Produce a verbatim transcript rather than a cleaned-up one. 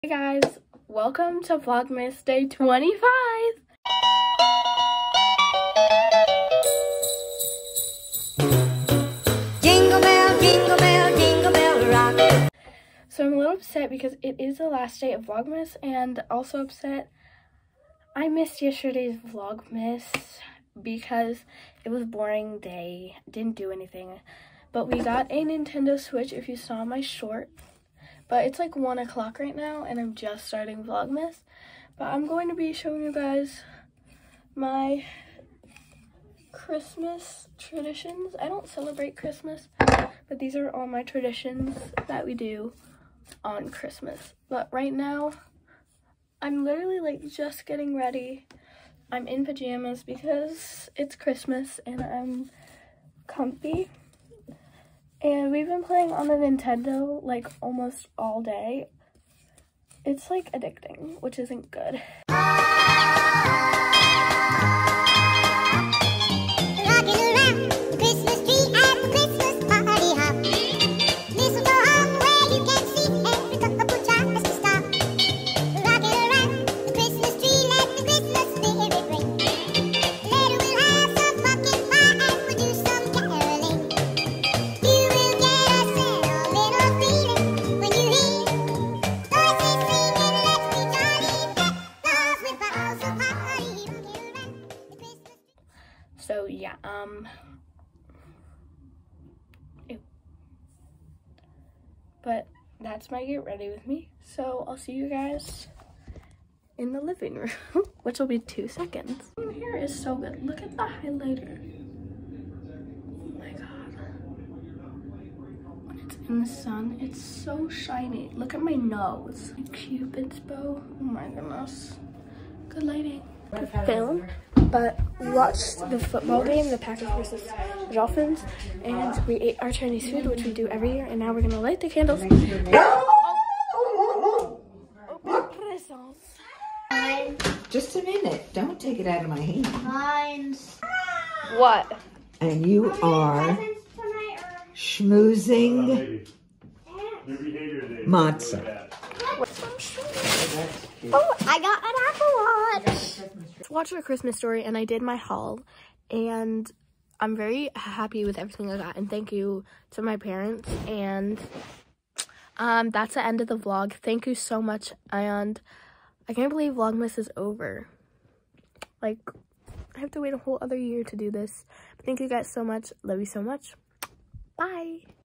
guys, welcome to Vlogmas day twenty-five. Jingle bell, jingle bell, jingle bell rock. So I'm a little upset because it is the last day of Vlogmas, and also upset I missed yesterday's Vlogmas because it was a boring day, didn't do anything. But we got a Nintendo Switch, if you saw my short. But it's like one o'clock right now, and I'm just starting Vlogmas. But I'm going to be showing you guys my Christmas traditions. I don't celebrate Christmas, but these are all my traditions that we do on Christmas. But right now, I'm literally like just getting ready. I'm in pajamas because it's Christmas and I'm comfy. And we've been playing on the Nintendo like almost all day. It's like addicting, which isn't good. So yeah, um, ew. But that's my get ready with me. So I'll see you guys in the living room, which will be two seconds. My hair is so good. Look at the highlighter. Oh my God. When it's in the sun, it's so shiny. Look at my nose. Cupid's bow. Oh my goodness. Good lighting. Good film. But we watched the football game, the Packers versus the Dolphins, and we ate our Chinese food, which we do every year, and now we're gonna light the candles. Just a minute. Don't take it out of my hand. Mine's. What? And you are schmoozing matzah. Oh, I got an Apple Watch. Watched our Christmas story, and I did my haul, and I'm very happy with everything I got, and thank you to my parents. And um that's the end of the vlog. Thank you so much, and I can't believe Vlogmas is over. Like, I have to wait a whole other year to do this. But thank you guys so much. Love you so much. Bye.